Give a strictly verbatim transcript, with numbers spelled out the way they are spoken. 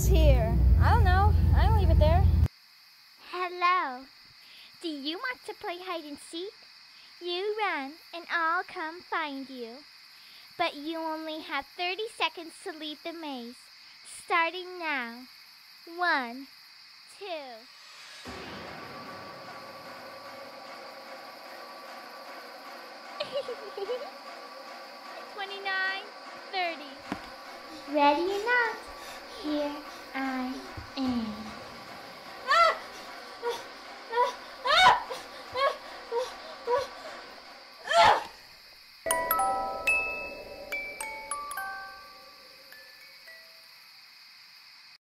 goes here? I don't know. I'll leave it there. Hello. Do you want to play hide and seek? You run and I'll come find you. But you only have thirty seconds to leave the maze. Starting now. One, two. Twenty-nine, thirty. Ready or not, here